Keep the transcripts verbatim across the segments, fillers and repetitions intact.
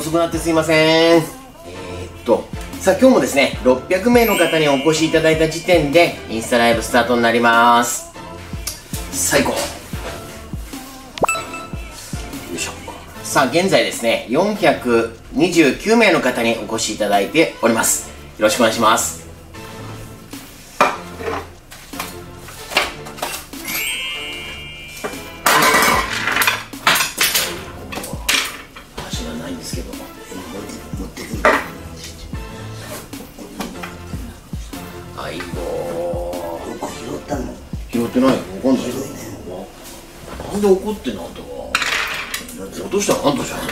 遅くなってすいません。えー、っと、さあ今日もですね、ろっぴゃくめいの方にお越しいただいた時点で、インスタライブスタートになります。最高。よいしょ。さあ現在ですね、よんひゃくにじゅうきゅうめいの方にお越しいただいております。よろしくお願いします。はい、もう拾ったの拾ってないよ。わかんない。なんで怒ってんのあんたは。落としたのあんたじゃん。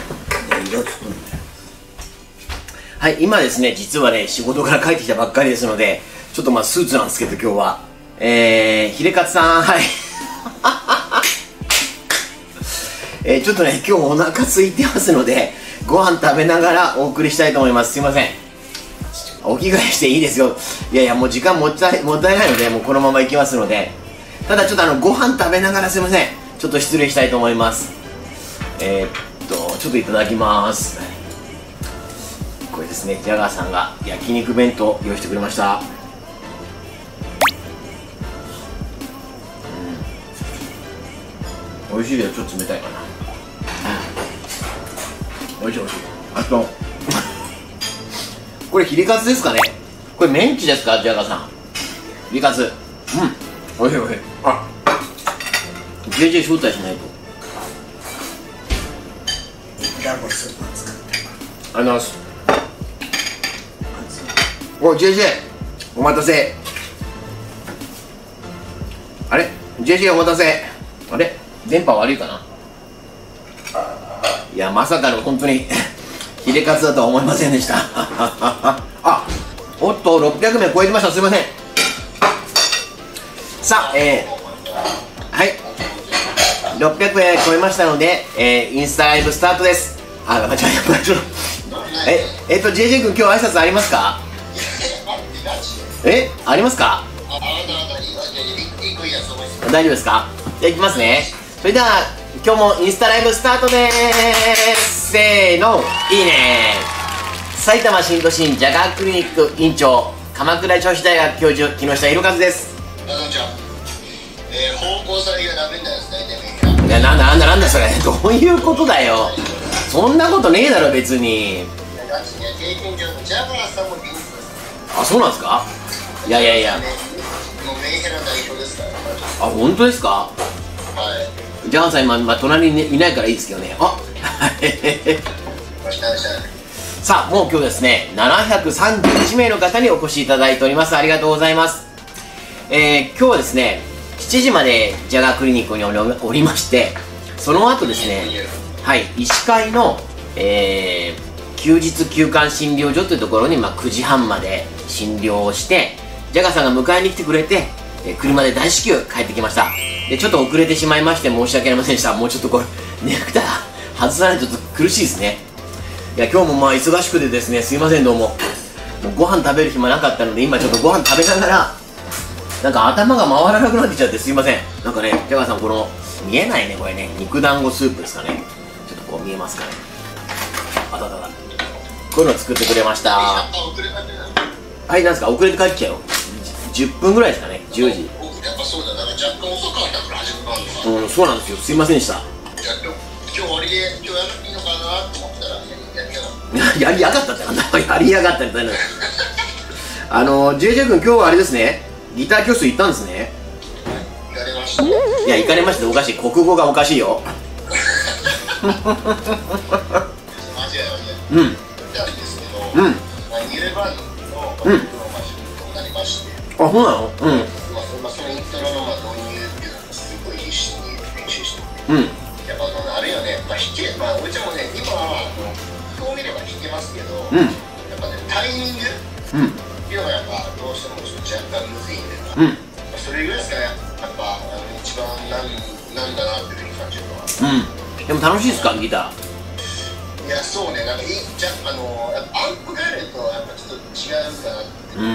はい、今ですね、実はね、仕事から帰ってきたばっかりですので、ちょっとまあスーツなんですけど、今日はえー、ヒレカツさん、はいえー、ちょっとね、今日お腹空いてますので、ご飯食べながらお送りしたいと思います。すいません。お着替えしていいですよ。いやいや、もう時間もったい、もったいないので、もうこのまま行きますので。ただちょっとあの、ご飯食べながらすいません。ちょっと失礼したいと思います。えー、っと、ちょっといただきます。これですね、ジャガーさんが焼肉弁当用意してくれました。うん。美味しいけど、ちょっと冷たいかな。美味しい美味しい。あと、これヒレカツですかね。これメンチですか、ジャガーさん。ヒレカツ。うん。おいしいおいしい。あ、ジェイジェイ 招待しないと。 ダブルスーパー使って。 ありがとうございます。おい、ジェイジェイ お待たせ。あれ ジェイジェイ お待たせ。あれ電波悪いかな。いや、まさかの本当にヒレカツだとは思いませんでしたあ、おっとろっぴゃくめい超えてました。すいません。さあ、えー、はいろっぴゃくめい超えましたので、えー、インスタライブスタートです。あ、間違えた。ちょっとええっと ジェイジェイ 君、今日挨拶ありますか。えありますか。大丈夫ですか。じゃあいきますね。それでは今日もインスタライブスタートでーす。せーの、いいねー。埼玉新都心ジャガークリニック院長、鎌倉女子大学教授、木下博一です。 こんにちは。えー、方向性がダメだよ、大体。 いや、なんだなんだなんだそれどういうことだよ。そんなことねえだろ別に。あ、そうなんですか。いやいやいや、あ、本当ですか。 はい。 ジャガーさん今、まあ、隣にいないからいいですけどね。あさあ、もう今日ですね、ななひゃくさんじゅういちめいの方にお越しいただいております。ありがとうございます。えー、今日はですね、しちじまでジャガークリニックにおりまして、その後ですね、はい、医師会の、えー、休日休館診療所というところに、まあ、くじはんまで診療をして、ジャガーさんが迎えに来てくれて、えー、車で大至急帰ってきました。で、ちょっと遅れてしまいまして申し訳ありませんでした。もうちょっとこれ、ネクタイ外さないとちょっと苦しいですね。いや、今日もまあ忙しくてですね、すいません、どうも。もうご飯食べる暇なかったので、今ちょっとご飯食べながら、なんか頭が回らなくなってきちゃってすいません。なんかね、ジャガーさん、この、見えないね、これね。肉団子スープですかね。ちょっとこう見えますかね。あたたた。こういうの作ってくれました。はい、なんですか、遅れて帰ってきたよ。じゅっぷんぐらいですかね、じゅうじ。 やっぱそうだ、なんか若干遅かったから始まるのか。 うん、そうなんですよ。すいませんでした。 今日終わりで、今日やるいいのかなと思ったら、 やりやがったってなんだ。やりやがったってなんだ。あの、ジェイジェイ 君、今日はあれですね、ギター教室行ったんですね。 行かれました。いや、行かれました。おかしい。国語がおかしいよ。 マジやよね。 うん。 行ったんですけど、 うん。 ニレバンのうん。 になりまして。 あ、そうなの。うん。 まあ、そのイントロの導入っていうのがすごい必死に練習して。 うん。 やっぱあれよね、まあ、弾け、まあ、俺ちゃんもね、今は、こう見れば弾けますけど、 うん。 やっぱね、タイミング、 うん。 っていうのがやっぱどうしてもちょっと若干むずいんで、 うん。 それぐらいですかね、やっぱあの一番なんなんだなっていうふうに感じるのは。 うん。でも楽しいですか、ギター。いや、そうね、なんかいい、じゃあの、やっぱアンプがあると、やっぱちょっと違うかなって。 うん。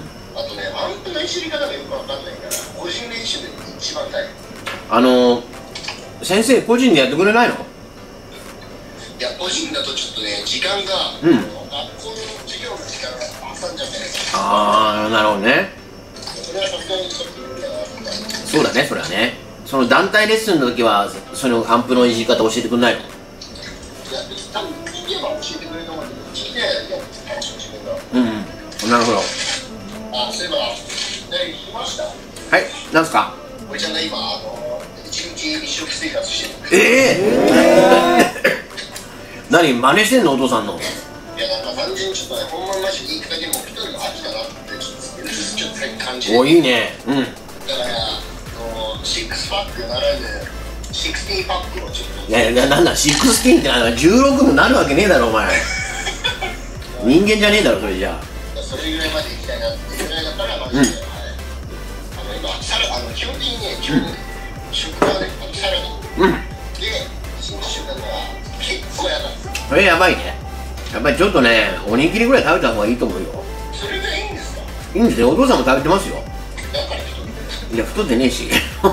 あとね、アンプのいじり方がよくわかんないから、個人練習で一番大変。 あのー、先生、個人でやってくれないの。 いや、個個人だとちょっとね、時間が、 うん、 学校の授業の時間が挟んじゃってね。 ああ、なるほどね。 それはさすがにちょっと無理だなみたいな。 そうだね、それはね。その団体レッスンの時はそのアンプのいじり方教えてくんないの？ いや、多分聞けば教えてくれると思うんだけど、聞いてないよ、話を自分が。 うん、なるほど。 あ、そういえば、ね、聞きました。 はい、なんですか？ おいちゃんが今、あの、一日一食生活してる。 ええー、何真似してんのお父さんの？ いや、なんか単純にちょっとね、ほんまマジで言い方でも一人の秋だなってちょっとちょっと最近感じて。 お、いいね。うん。 だからあのシックスパックならぬシックスティーンパックをちょっと。 いやいや、なんだシックスティーンってなんだじゅうろくもなるわけねえだろお前。人間じゃねえだろそれじゃあ。 それぐらいまで行きたいなっていうぐらいだからマジで、うん、はい、あの今サラあの基本的にね、基本、うん、食はね、あのサラダ、うん、で一日食だから結構やばい。 それやばいね。やっぱりちょっとね、おにぎりぐらい食べた方がいいと思うよ。 それがいいんですか？ いいんですよ、お父さんも食べてますよ。 だから太ってる。 いや、太ってねえし。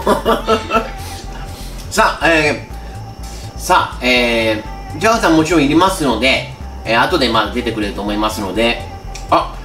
さあ、えー、さあ、えー、ジャガーさんもちろんいりますので、えー、後でまあ出てくれると思いますので、あ、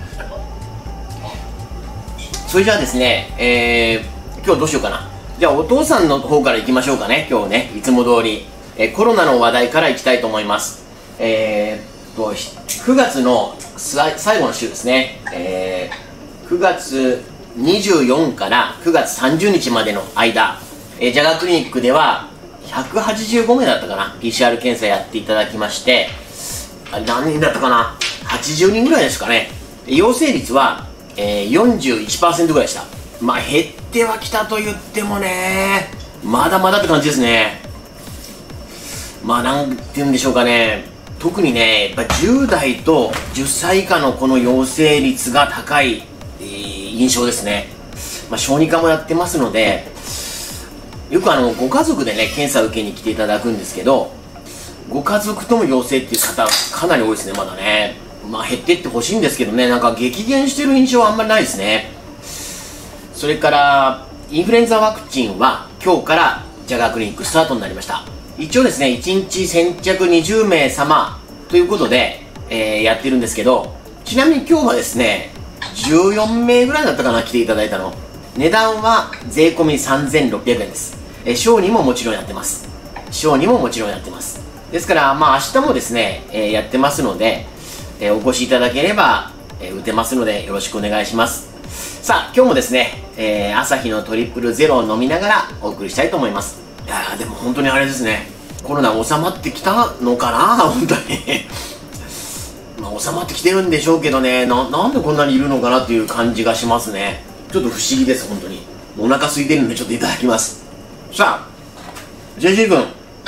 それじゃあですね、えー、今日どうしようかな。じゃあお父さんの方から行きましょうかね、今日ね、いつも通り、えー、コロナの話題から行きたいと思います。えーと、くがつの最後の週ですね、えー、くがつにじゅうよっかからくがつさんじゅうにちまでの間、えー、ジャガークリニックではひゃくはちじゅうごめいだったかな、 ピーシーアール 検査やっていただきまして、あれ何人だったかな、はちじゅうにんぐらいですかね。陽性率は、えー、よんじゅういちパーセント ぐらいでした。まあ減ってはきたと言ってもね、まだまだって感じですね。まあなんて言うんでしょうかね、特にね、やっぱじゅうだいとじゅっさい以下のこの陽性率が高い、えー、印象ですね。まあ小児科もやってますので、よくあのご家族でね検査を受けに来ていただくんですけど、ご家族とも陽性っていう方かなり多いですね、まだね。まあ減ってってほしいんですけどね、なんか激減してる印象はあんまりないですね。それからインフルエンザワクチンは今日からジャガークリニックスタートになりました。一応ですね、いちにち先着にじゅうめいさまということで、えー、やってるんですけど、ちなみに今日はですね、じゅうよんめいぐらいだったかな、来ていただいたの。値段は税込みさんぜんろっぴゃくえんです。えー、小児ももちろんやってます。小児ももちろんやってます。ですから、まあ明日もですね、えー、やってますので、えー、お越しいただければ、えー、打てますのでよろしくお願いします。さあ、今日もですね、えー、朝日のトリプルゼロを飲みながらお送りしたいと思います。いやーでも本当にあれですね、コロナ収まってきたのかな、本当にまあ収まってきてるんでしょうけどね、な、なんでこんなにいるのかなっていう感じがしますね。ちょっと不思議です、本当に。お腹空いてるんでちょっといただきます。さあ ジェイジェイ 君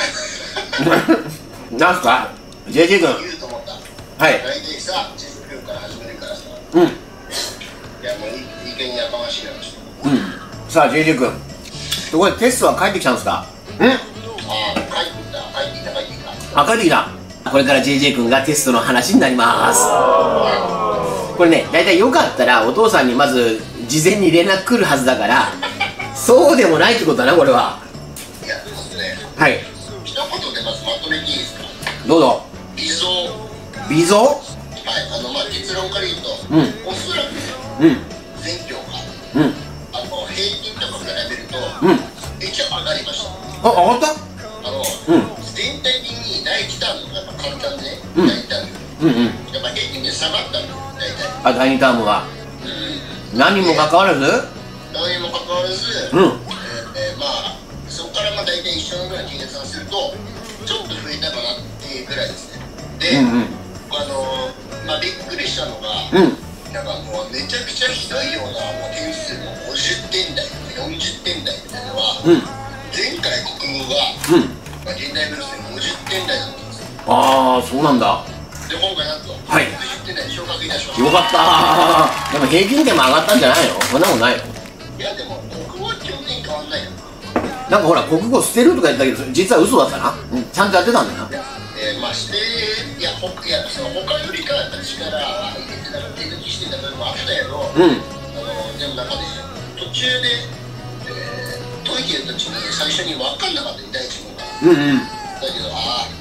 なんすか ジェイジェイ 君。 言うと思った。 はい。 大体さ、ジェイジェイ 君から始めるからさ。 うん。いやもういい加減やかましいな、ちょっと。 うん。さあ ジェイジェイ 君、ところでテストは帰ってきたんですか？うん。 ああ、帰ってきた、帰ってきた、帰ってきた。 あ、帰ってきた。これから ジェイジェイ 君がテストの話になります。これね、だいたいよかったらお父さんにまず事前に連絡来るはずだからそうでもないってことだな、これは。 いや、ですね。 はい。 一言でまずまとめていいですか？ どうぞ。 微増。 微増？ はい、あのまあ結論から言うと、 うん、 おそらく、 うん、 全教科、 うん、 あの平均とか比べると、 うん、 一応上がりました。 あ、上がった？ あの、 うん、 全体的に第一タームがやっぱ簡単で、ね、 うん、 第一ターム、 うんうん、 やっぱ平均で下がったんですよ、大体。 あ、だいにタームは、うん、何にもかかわらず、 何にもかかわらず、 うん、 えーえー、まあそこからまあ大体一緒のぐらい計算するとちょっと増えたかなっていうぐらいですね。で、うんうん、あのー、まあびっくりしたのが、うん、なんかもうめちゃくちゃひどいようなもう点数もごじゅってんだいとかよんじゅってんだいみたいなのは、うん、前回国語が、うん、まあ、現代文数でごじゅってんだいだったんですよ。ああ、そうなんだ。で今回なんと、はい、ろくじゅってんだいに昇格いたしました。 よかったー。でも平均点も上がったんじゃないの？そんなことないの？ いやでも国語は基本的に変わんないよ。 なんかほら国語捨てるとか言ったけど実は嘘だったな、うん、ちゃんとやってたんだよな。 えー、まあしていやほいやその他よりかやっぱ力は入れてたから手抜きしてた部分もあったけど、うん、あのでもなんかね途中で、えー、解いてる時に最初に分かんなかったよ、第一問が。うんうん、だけどああ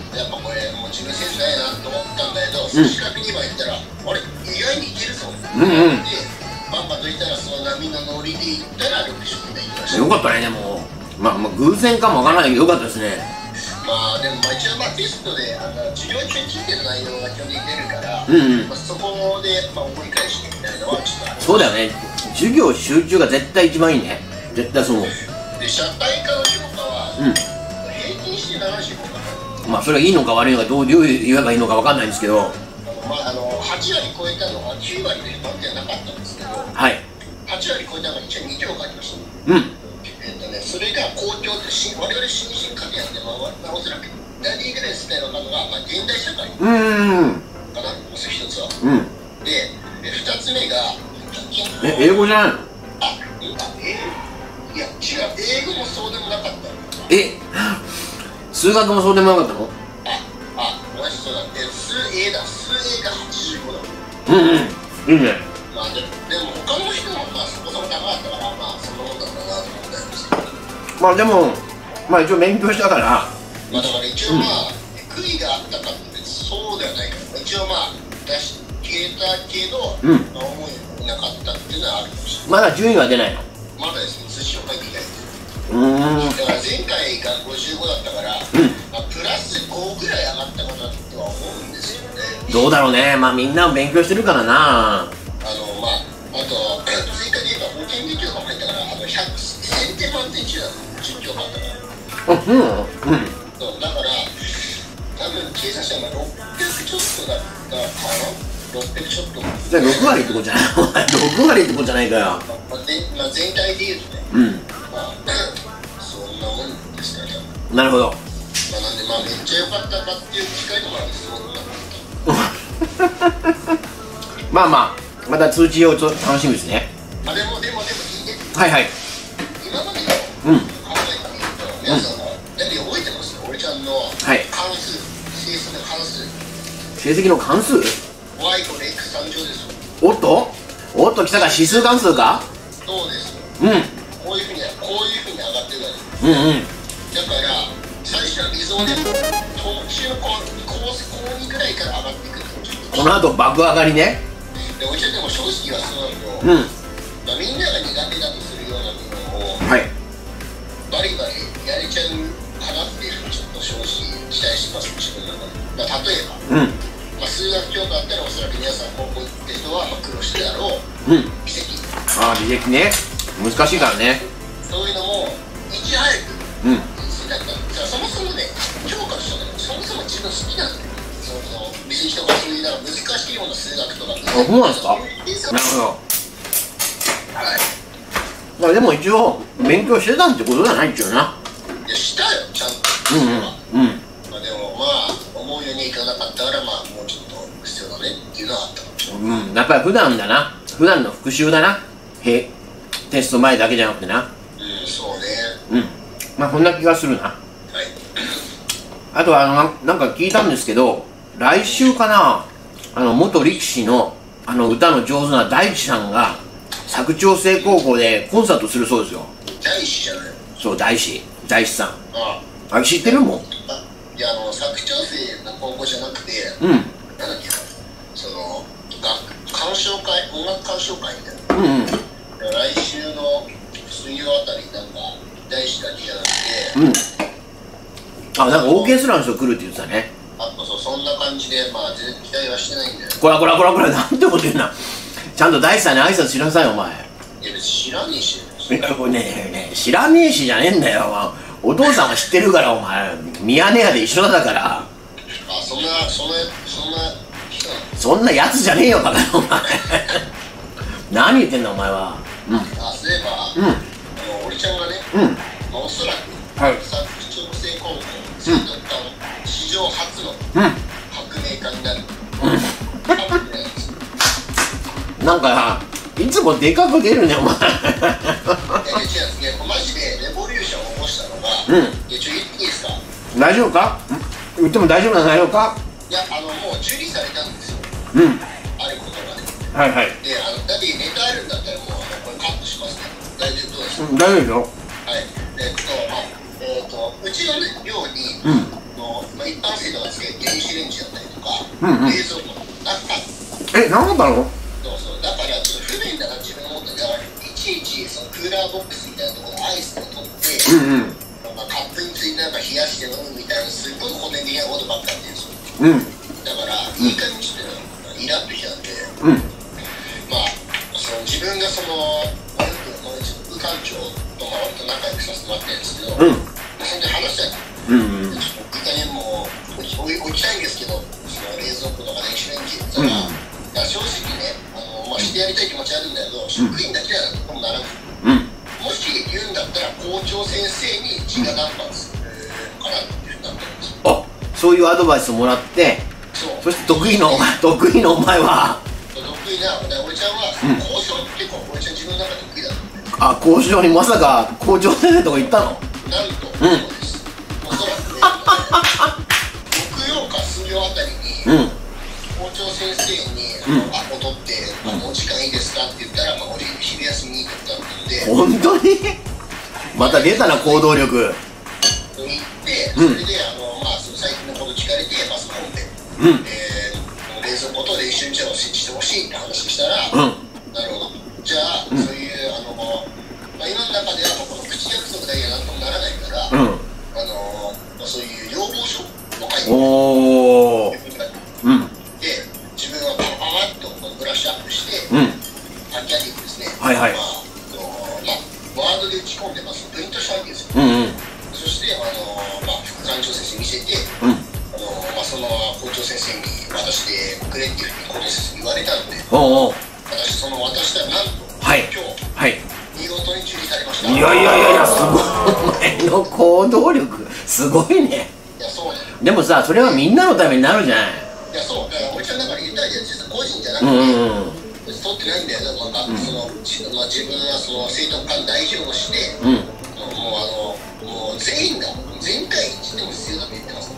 やっぱこれもう自分センスないなと思ったんだけど、寿司角にば行ったら、あれ意外にいけるぞ、うんうん、でバンバンといったらその波のノリで行ったらろく食で行きました。 よかったね。でもまあ、まあ、偶然かもわからないけどよかったですね。 まあでもまあ一応まあテストであの授業中に聞いてる内容が基本的に出るから、うんうん、まあ、そこでまあ思い返してみたいなのはちょっとある。 そうだよね、授業集中が絶対一番いいね。絶対そう。 で社会科の評価は、うん、平均してななじゅうごかな。まあそれがいいのか悪いのかどう言えばいいのかわかんないんですけど、 まああのはち割超えたのはきゅう割で満点なかったんですけど、 はい、 はち割超えたのが一応に教科ありました。うん。えっとね、それが校長ってし我々新進科でやって、まあ、まあ、おそらく大リーグで伝えるのが、まあ、現代社会かな、まず一つは。うん、で、二つ目がえ英語じゃないの？ あ、英語いや違う、英語もそうでもなかった。 え数学もそうでもなかったの？ あ、あ、同じそうだ。え、数 A だ、数 A がはちじゅうごだ。 うんうん、いいね。 まあでも、でも他の人もまあそこそこ高かったから、まあそんなもんだろうなと思ったんですけど。 まあでも、まあ一応勉強したから。 まあだから一応まあ、悔いがあったかってそうではないから、一応まあ出し消えたけど、うん、まあ思いなかったっていうのはあるかもしれない。 まだ順位は出ないの？ まだですね、寿司を書いていない。うーん。だから前回がごじゅうごだったから、うん、まあ、プラスごぐらい上がったかなとは思うんですよね。 どうだろうね。まあみんな勉強してるからな。 あのまああと追加で言えば保険技教科も入ったから、あのひゃく、せんてん満点中だとじゅっ教科あったから。あ、うん。うん。そうだから多分計算したらろっぴゃくちょっとだったかな。ろっぴゃくちょっと。 じゃあろく割ってことじゃない？ろく割ってことじゃないかよ。 まあ、でまあ、全体で言うとね。うん。まあそんなもんですからね。 なるほど。 まあなんでまあめっちゃ良かったかっていう機会とかすごくなかった。 まあまあまた通知を楽しみですね。 あでもでもでも聞いて。 はいはい。 今までの、うん、考えてみると皆さんは何覚えてますか？俺ちゃんの関数、成績の関数。 成績の関数？ y と x さん乗です。 おっとおっと来たか、指数関数か？ そうです。 うん。 こういうふうにこういうふうに上がってるわけ。 うんうん。 だから最初は微増で途中こう高にぐらいから上がっていく。 この後爆上がりね。 でお茶でも正直はそうなのよ。うん。まあ、みんなが苦手だとするような部分を、はい、バリバリやれちゃうかなっていうふうにちょっと正直期待してます、自分の中で。まあ、例えば、うん、まあ、数学教科あったらおそらく皆さん高校行ってる人はまあ苦労してだろう、うん、微積。 ああ微積ね、難しいからね。 そういうのもいち早く、うん、なんかそもそもね、教科としてはそもそも自分好きなんだよ。その微積とかそういうなんか難しいような数学とか。あ、 そうなんですか。なるほど。はい、まあでも一応勉強してたんってことじゃないっちゅうな。 いやしたよちゃんと。うんうんうん。まあでもまあ思うようにいかなかったから、まあもうちょっと必要だねっていうのはあったかもしれない。 うん、やっぱり普段だな、普段の復習だな。へテスト前だけじゃなくてな。 うん、そうね。 うん、まあこんな気がするな。はい。あとはあのなんか聞いたんですけど、来週かな、あの元力士のあの歌の上手な大地さんが佐久長聖高校でコンサートするそうですよ。 大師じゃない？そう、 大師大師さん。ああ、あれ知ってるもん。あ、 いや、あの佐久長聖の高校じゃなくて、うん、なんだっけな、その鑑賞会、音楽鑑賞会みたいな。うんうん。来週の水曜あたりなんか大師だけじゃなくて、 うん、あ、なんかオーケストラの人来るって言ってたね。 あ、そう、そんな感じで、まあ全然期待はしてないんだよ。 こらこらこらこら、なんてこと言うな。ちゃんと大師さんに挨拶しなさいよ、お前。 いや別に知らねえし。 ねえねえ、知らねえしじゃねえんだよ。お父さんは知ってるから、お前。ミヤネ屋で一緒だから。 あ、そんな、そんな、そんな人なの？ そんなやつじゃねえよ、バカな、お前。何言ってんだ、お前は。 うん。あ、そういえば、うん、あの、俺ちゃんがね、うん、まあ、おそらく、はい、佐久長聖高校生徒団史上初の革命家になる。 うん。なんか、いつもでかく出るね、お前。 いや、違う、マジでレボリューションを起こしたのが、うん、いや、ちょ、言っていいですか？ 大丈夫か？言っても大丈夫な内容か？ いや、あの、もう受理されたんですよ。うん。あることがね。はいはい。で、あの、だってネタあるんだったら、もう、あの、これカットしますね。大丈夫？どうですか？ うん、大丈夫ですよ。 はい。えっと、まあ、えっと、うちのね、寮に、うん、のの、まあ、一般生とかつける電子レンジだったりとか、 うんうん、 冷蔵庫なかった。 え、何だったの？ そうそう、だからちょっと不便だな自分の思ったから、いちいちそのクーラーボックスみたいなところでアイスを取って、うんうん、まあ、カップについてなんか冷やして飲むみたいなすっごい骨的なことばっかりやってるんですよ。うん、だからいい感じってイラッときたんで、うん、まあその自分がその副館長とか割と仲良くさせてもらってるんですけど、うん、まあ、それで話したい、うんうん、ちょっといい加減もう置きたいんですけど、その冷蔵庫とか電子レンジって言ったら、うん、正直ね、あの、まあ、してやりたい気持ちあるんだけど、職員だけはなんともならない、うん、もし言うんだったら校長先生に直談判するかなっていうふうになってるんですよ。 あ、そういうアドバイスをもらって、そう、そして得意の得意のお前は得意な俺ちゃんは、うん、交渉結構俺ちゃん自分の中で得意だった。 あ、交渉にまさか校長先生とか行ったの？ なんと、うん、そうです。おそらくね、木曜か水曜あたりに、うん、校長先生にあの、うん、アポ取って、あのお時間いいですかって言ったら、まあ、お昼休みに行ったので、 本当にまた出たな行動力。 行って、それで、うん、あのまあその最近のこと聞かれて、まあその本で、うん、えー、冷蔵庫と練習場を設置してほしいって話したら、うん、なるほど、じゃあ、うん、そういうあの、まあ、今の中ではこの口約束だけがなんともならないから、うん、あのまあ、そういう要望書を書いておー、うん、で自分はパパパッとブラッシュアップして、うん、書き上げてですね、はいはい、まあまあ、ワードで打ち込んでますプリントしたわけですよ、うんうん、そしてあの、まあ、副館長先生に見せて、うん、あのまあ、その校長先生に渡してくれっていうふうに校長先生に言われたので、おうおう、私その渡したらなんと、はい、今日、はい、見事に受理されました。いやいやいやいや、すごい、お前の行動力すごいね。いや、そうね。でもさ、それはみんなのためになるじゃない。いや、そう、だから俺ちゃんだから言いたいやつ、実は個人じゃなくて、うんうん、取ってないんだよ。なんか、うん、その、まあ、自分はその生徒間代表をして、うん、もうあのもう全員が全会一致でも必要だと言ってます。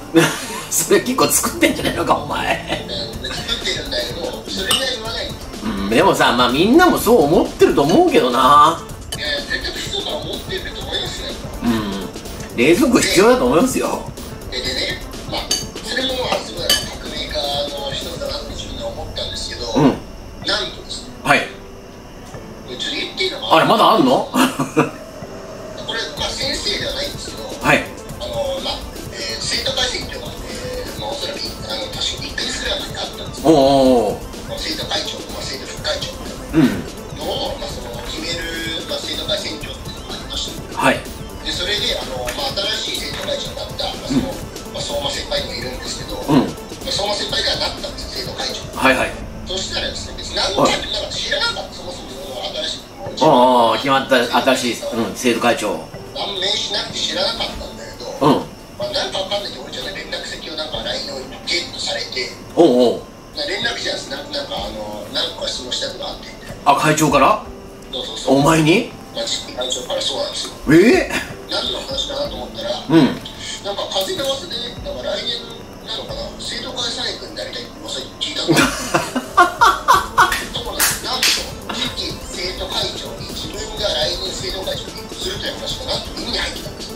それ結構作ってんじゃないのかお前。うん、作ってるんだけど、それが言わないんだ。うん、でもさ、まあみんなもそう思ってると思うけどな。いやいや、絶対人が思ってると思いますね。うん、冷蔵庫必要だと思いますよ。ででね、まあそれもすごい革命家の一つだなって自分で思ったんですけど、うん、なんとですね、はい、ちょっと言っていいのかな。あれまだあんの？これ、まあ、先生ではないんですけど、はい、あのまあえー、生徒会選挙が、えーまあ、おそらくあの確かいっかげつぐらい前にあったんですけど、おーおー、生徒会長と、まあ、生徒副会長のを、うん、まあ、その決める、まあ、生徒会選挙っていうのがありました。はい、でそれであの、まあ、新しい生徒会長だった、まあそのまあ、相馬先輩もいるんですけど、うん、まあ、相馬先輩がなったんですよ、生徒会長。はいはい、そしたらですね、別に何の着なんか知らなかった、そもそもその新しいああ、決まった新しい、うん、生徒会長。何名しなくて知らなかったんだけど、うん、まあ、なんかわかんないけど、俺ちゃんの連絡先をなんか ライン をゲットされて、おうおう、連絡じゃん、なんかあの、なんか質問したくなってみたいな。あ、会長から？そうそうそう。お前に？まあ、会長からそうなんですよ。えー、何の話かなと思ったら、うん、なんか風の噂で、なんか来年なのかな、生徒会最後になりたいって噂聞いたんだよ。なんと、次期生徒会長に自分が来年生徒会長にするという話がなんと耳に入ってたんですよ。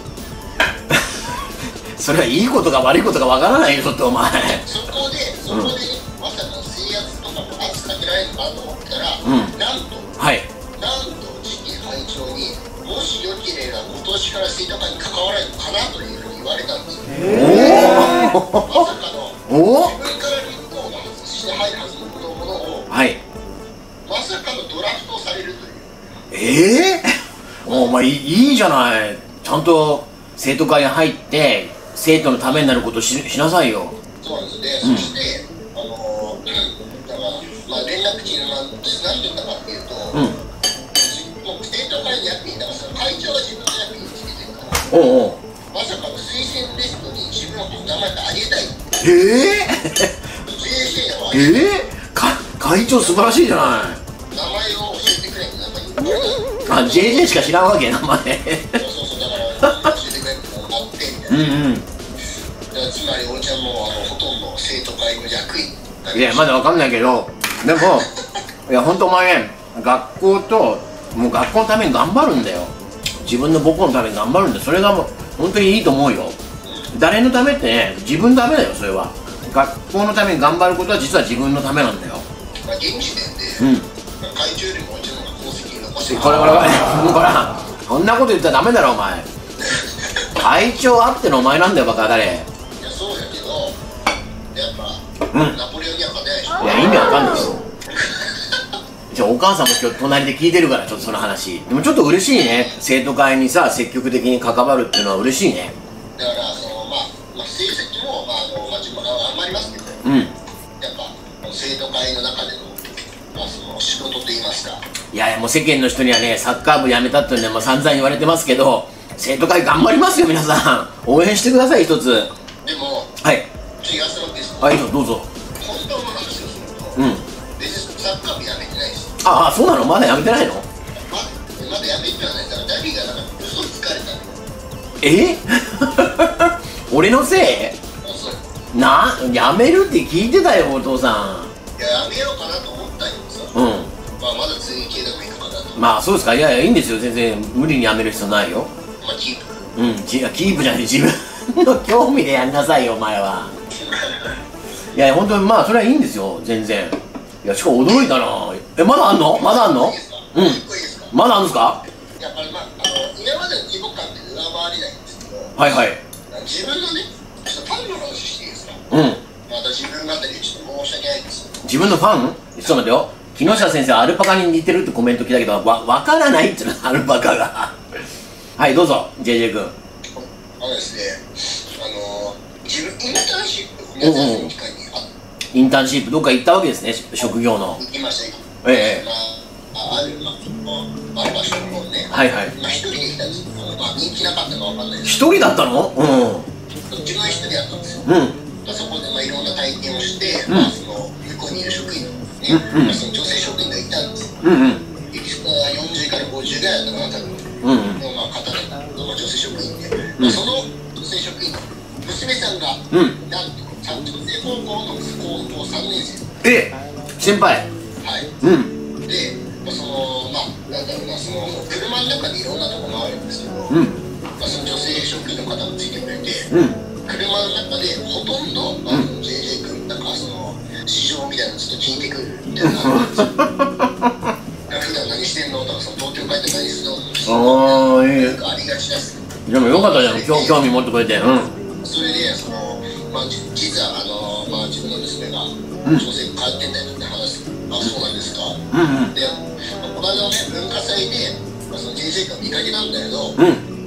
それはいいことか悪いことかわからないよ、ちょっとお前。そこで、そこで、うん、まさか制圧とかも圧かけられるかなと思ったら、うん、なんと、はい、なんと次期会長にもしよければ今年から生徒会に関われるかなというふうに言われたんですよ。おお。まさかの自分から立候補して入るはずのものを、はい、まさかのドラフトされるという。ええー、お前いいじゃない。ちゃんと生徒会に入って生徒のためになることを し, しなさいよ。そうなんですね、うん、そしてあのー、だから、まあ、連絡地の何て言ったかっていうと、うん、もう生徒会の役員だからその会長が自分の役員につけてるから、おうおう、まさかの推薦リストに自分の名前があげたい。ええー、ジェージェー のええー、か会長素晴らしいじゃない。名前を教えてくれってなんか言ってた。あ、ジェージェー しか知らんわけ、名前。そうそうそう、だから教えてくれってのがあってみたいな。うんうん。つまりおーちゃんもあのほとんど生徒会の役員。いや、まだわかんないけど、でもいや本当お前ね、学校ともう学校のために頑張るんだよ。自分の母校のために頑張るんだよ。それがもう本当にいいと思うよ。 誰のためってね、自分のためだよ。それは学校のために頑張ることは実は自分のためなんだよ。 まあ現時点で、 うん、 会長よりもうちの方が功績を残してる。 これこれこれほら、そんなこと言ったらダメだろお前。会長あってのお前なんだよバカ誰。 いやそうやけどやっぱ、うん、ナポレオンには勝てないでしょ。 いや意味わかんないですよ。じゃあお母さんも今日隣で聞いてるからちょっとその話。でもちょっと嬉しいね、生徒会にさ積極的に関わるっていうのは嬉しいね。 だからそのまあ、まあ、成績もまああの、まあ、自分は頑張りますけど、 うん、 やっぱ生徒会の中での、まあ、その仕事といいますか。 いやいやもう世間の人にはねサッカー部辞めたっていうのはもう散々言われてますけど、生徒会頑張りますよ皆さん。応援してください一つ。 でもはい違う人です。 はいどうぞ。 本当の話をすると、 うん、 別にサッカー部辞めてないです。 ああそうなの、まだ辞めてないの。 ままだ辞めてはないから、ダディがなんか嘘つかれたの。 え俺のせい遅いな、辞めるって聞いてたよお父さいや辞めようかなと思ったけどさ、 ん。うん、 まあまだ追系でもいいかなと。 まあそうですか。いやいやいいんですよ、全然無理に辞める必要ないよ。 まあキープ。 うん、キキープじゃない、自分の興味でやんなさいよお前は。いや本当にまあそれはいいんですよ全然。いやしかも驚いたな。えまだあんのまだあんの。うん、まだあるんですか。 やっぱりまあ、あの今までの規模感って上回れないんですけど、 はいはい。 自分のね、ちょっとファンの話していいですか。 うん、 また自分語りでちょっと申し訳ないんですよ。 自分のファン、ちょっと待ってよ。木下先生アルパカに似てるってコメント来たけど、わ分からないっていうのアルパカがはいどうぞ ジェイジェイ 君。 あのですね、あの自分インターンシップ夏休みの期間にあインターンシップどっか行ったわけですね、職業の。 行きましたよ。 ええ、 まあ、ある、まあ、ある場所の方ね、 はいはい。 まあ一人で来たんですけど、まあ人気なかったかわかんないです一人だったの。うんけど、自分は一人やったんですよ。 うん、 まあ、そこでまあいろんな体験をして、 うん、 まあその向こうにいる職員のね、 うんうん、 まあ、その女性職員がいたんですよ。 うんうんエキストラよんじゅうからごじゅうぐらいだったかな、多分。 うんうんのまあ方で、まあ、女性職員で、まあ、その女性職員の娘さんが、 うん、 なんとちゃんと女性高校の高校さんねん生。 え先輩。 はい。 うん、 で、まあ、そのまあなんだろうな、その車の中でいろんなとこ回るんですけど、 うん、 まあ、その女性職員の方もついてくれて、 うん、 車の中でほとんど、まあ、ジェイジェイ 君なんかその事情みたいなのちょっと聞いてくるみたいなのがあるんですよ。普段何してんのとか、その東京帰って何するのとか、 ああいい。 なんかありがちです。 でもよかったじゃん、興興味持ってくれて。うん、 それでその、まあ、じ実はあの、まあ、自分の娘が女性が通ってんだよって話す、あ、そうなんですか。 うんうん、 で、まあ、この間のね、文化祭で、まあ、その ジェイジェイ 君見かけたんだけど、 うん、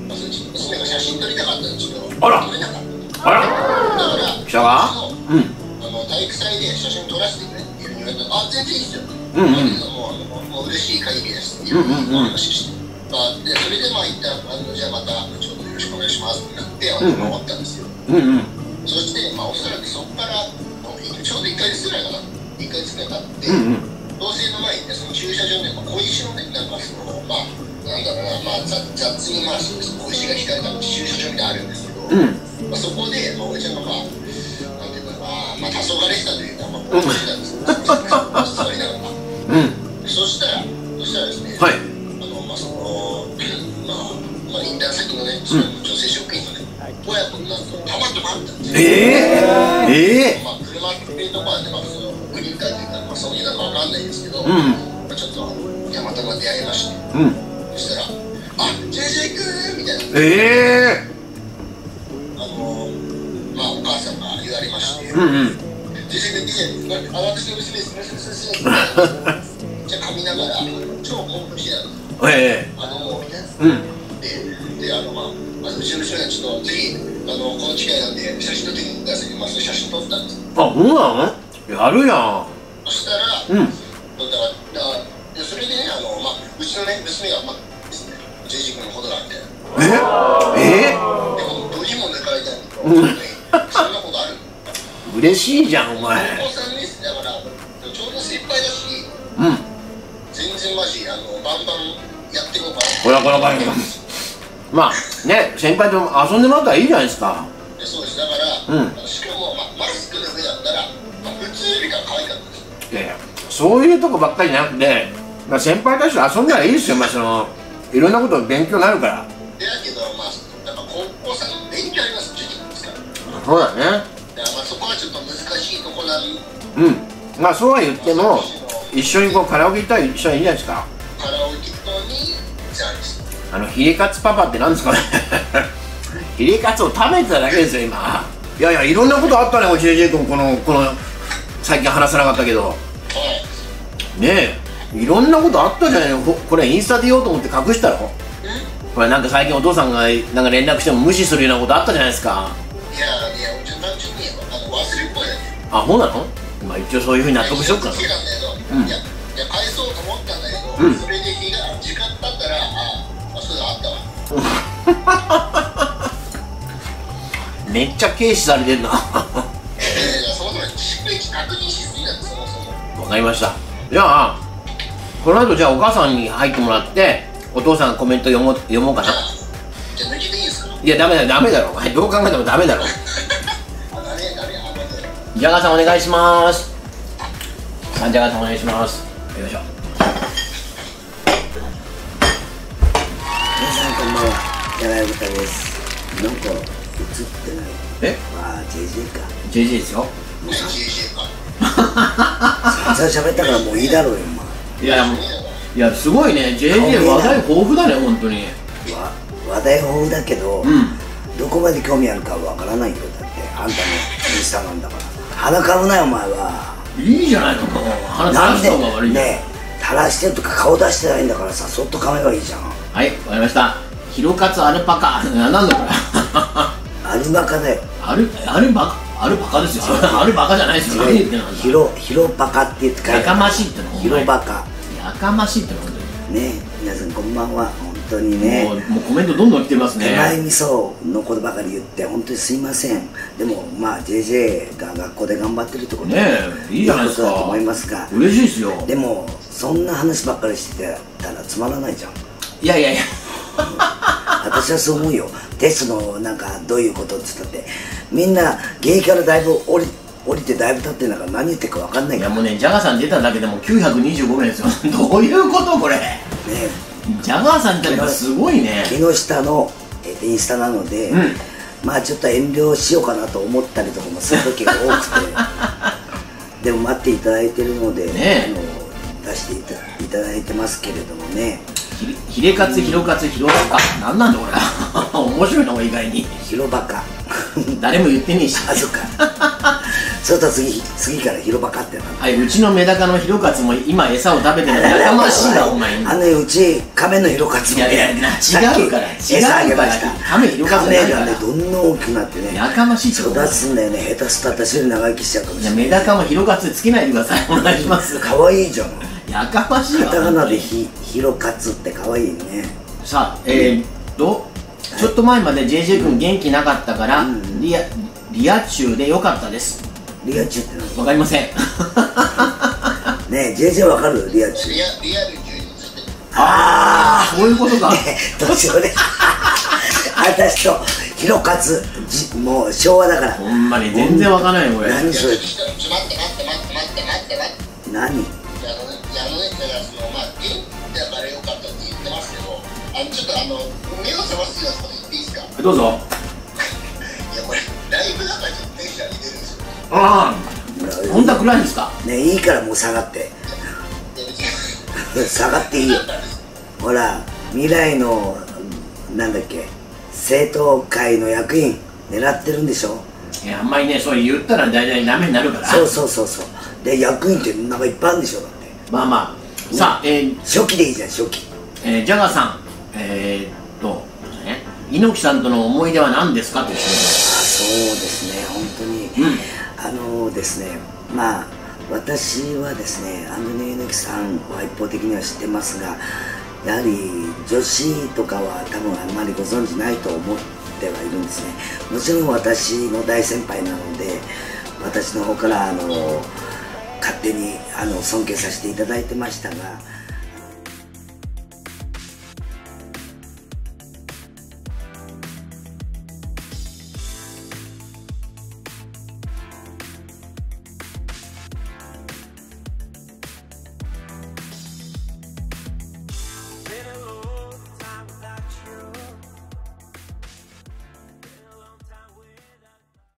まあ、その娘が写真撮りたかったんですけど、 あら撮れなかった。 あらだから、 来たか。うん、 あの体育祭で写真撮らせてくれっていうふうに言われたら、あ、全然いいですよ。 うんうん、 あもうあのもう嬉しい限りですっていうふうにお話しして、まあ、でそれでまあ一旦あのじゃあまたちょっとよろしくお願いしますってなって終わったんですよ。 うんうん、 そして、まあ、おそらくそこからちょうどいっかげつぐらいかな、いっかげつぐらい経って、 うんうん、 同棲の前にね、その駐車場で、まあ、小石のね、なんかその、まあ、なんだろうな、まあ、雑雑にまあ、小石が引かれた駐車場みたいなのあるんですけど、 うん、 まあ、そこで、まあ、俺ちゃんがまあ、なんていうかな、まあ、黄昏したというか、まあ、こうしてたんですよ。座りながら。 うん、 そしたら、そしたらですね、 はい、 あの、まあ、その、まあ、まあ、インターン先のね、その女性職員のね、親子になんとたまたまあったんですよ。 えー、えまあ、車っていうところはね、まあ、その、グリーンカーというか、まあ、そういうのかわかんないですけど、 ー、うん、 まあ、ちょっと、たまたま出会いまして、 うん、 そしたら、あ、ジェイジェイ 君みたいな、 えあの、まあ、お母さんが言われまして、 ー、うんうん、 ジェイジェイ君、ね、あ、私の娘です、娘です、娘です、みたいな。じゃあ、噛みながら、超興奮してたんですよ。 えあの、もうみたいな。 ー、うん、 で、で、あの、まあ、あのうちの娘はちょっと、ぜひ、あの、この機会なんで、写真撮ってください。まあ、その写真撮ったんですよ。 あ、そうなのやるやん。 そしたら、 うん、 だからだでそれでね、あの、まあ、うちのね、娘が、まあ、ですね、ジェイジ君のことなんで、で、 ええこのドジも抜かれたんで、 うん、 そんなことある嬉しいじゃんお前。 高校さんねん生だから、ちょうど先輩だし、 うん、 全然マジ、あの、バンバンやっていこうかな。 ほらほらほら。まあね、先輩と遊んでもらったらいいじゃないですか。 でそうです、だから、 うん、 しかも、まあ、マスクの上だったら、まあ、普通よりか可愛かったですよ。 いやいや、そういうとこばっかりじゃなくて、まあ、先輩たちと遊んだらいいですよ。まあそのいろんなこと勉強になるから。 でだけど、まあ、やっぱ高校さん、勉強あります、授業ですから。 そうだね。 だからまあそこはちょっと難しいとこなんで、 うん。まあそうは言っても一緒にこうカラオケ行ったら一緒にいいじゃないですか。 カラオケ行くのにじゃあです。 あのヒレカツパパってなんですかね。ヒレカツを食べてただけですよ今。いやいや、いろんなことあったね、ジェイジェイ 君。このこの最近話さなかったけど、 はい、 ねえ、いろんなことあったじゃないの。ここれインスタで言おうと思って隠したの。これなんか最近お父さんがなんか連絡しても無視するようなことあったじゃないですか。 いやいや、うち単純にあの忘れっぽいだけ。 あ、そうなの。まあ一応そういうふうに納得しよっかな。 好きなんだけど、うん、いやいや返そうと思ったんだけど、うん、それで日が時間経ったら、ああ、そういうのあったわ。 めっちゃ軽視されてんな。 いやいや、そもそもしっかり確認しすぎなんです、そもそも。 わかりました。じゃあこの後じゃあお母さんに入ってもらってお父さんコメント読もう読もうかな。 じゃあ抜けていいですか。 いや、ダメだよ、ダメだろ。どう考えてもダメだろ。ジャガーさんお願いします。あ、ジャガーさんお願いします。よいしょ。 皆さんこんばんは、ジャガヤブタです。なんか映ってない。 え？ ああ、ジェイジェイ か。 ジェイジェイ ですよ。 ジェイジェイ か。 散々喋ったからもういいだろうよ、お前。 いやもう、いやすごいね。ジェイジェイ 話題豊富だね、本当に。 わ話題豊富だけど、 うん、 どこまで興味あるかわからないよ。だってあんたのインスタなんだから。鼻かむなよ、お前は。 いいじゃないの。もう鼻垂らした方が悪いじゃん。 ねえ、垂らしてるとか顔出してないんだからさ、そっと噛めばいいじゃん。 はい、わかりました。ヒロカツアルパカ。なんだこれ。 アルバカだよ。 アルアルバカアルパカですよ。アルバカじゃないですよ。何言ってんの。 ヒロヒロパカって言って書いてある。 やかましいっての。 ヒロバカ。 やかましいっての。 ねえ、皆さんこんばんは。本当にね、 もう、もうコメントどんどん来てますね。 手前味噌のことばかり言って本当にすいません。でもまあ ジェイジェイ が学校で頑張ってるってことねえ、いいじゃないですか。 いいことだと思いますが、 嬉しいですよ。 でもそんな話ばっかりしてたらつまらないじゃん。 いやいやいや。 私はそう思うよ。テストのなんかどういうことって言ったってみんな現役からだいぶ降り降りてだいぶ経ってんだから何言ってるか分かんないから。 いやもうね、ジャガーさん出ただけでもきゅうひゃくにじゅうごめいですよ。どういうことこれ。ねえ、ジャガーさんってやっぱすごいね。 木下の、えー、インスタなので、うん、まあちょっと遠慮しようかなと思ったりとかもする時が多くてでも待っていただいてるので、ね、あの出してい た, いただいてますけれどもね。 ヒレカツ、ヒロカツ、ヒロバカ。なんなんだこれ。面白いの意外に。 ヒロバカ。 誰も言ってねえし。 あ、そっか。そうすると次、次からヒロバカってなる。 はい、うちのメダカのヒロカツも今餌を食べてるのやかましいな、お前。 あのね、うち亀のヒロカツもね。 いやいや、違うから。違うから。亀ヒロカツ亀がね、どんどん大きくなってね。 やかましいって育つんだよね。下手すったら私より長生きしちゃうかもしれない。 メダカもヒロカツつけないでください。お願いします。 可愛いじゃん。 やかましいわ。 カタカナでヒロカツって可愛いね。 さあ、えーっと、ちょっと前まで ジェイジェイ 君元気なかったからリアリア充でよかったです。 リア充って何？ わかりません。 ねえ、ジェイジェイ わかる？リア充。 リアリアル充について。 ああ、そういうことか。 どうしようね。私とヒロカツ、もう昭和だから。 ほんまに全然わかんないよこれ。 何それ？ ちょっと待って待って待って待って待って待って。 何？ あのね、あのね、だからそのまあ元気だからよかったって言ってますけど、あのちょっとあの目を覚ますようなこと言っていいですか？ どうぞ。 いやこれライブだからちょっとテンション上げてるんですよ。 ああ、本当は暗いんですか？ ね、いいからもう下がって。下がっていいよ。ほら、未来のなんだっけ、生徒会の役員狙ってるんでしょ？ いや、あんまりね、それ言ったら大体ダメになるから。 そうそうそうそう。で、役員ってなんかいっぱいあるんでしょ？だって。 まあまあ、さあ、えー、 初期でいいじゃん、初期。 えー、ジャガーさん、えー、っと、ね、猪木さんとの思い出は何ですかという質問です。 そうですね、本当に、うん、あのですね、まあ私はですね、アントニオ猪木さんは一方的には知ってますが、やはり女子とかは多分あんまりご存じないと思ってはいるんですね。もちろん私の大先輩なので、私の方からあの勝手にあの尊敬させていただいてましたが。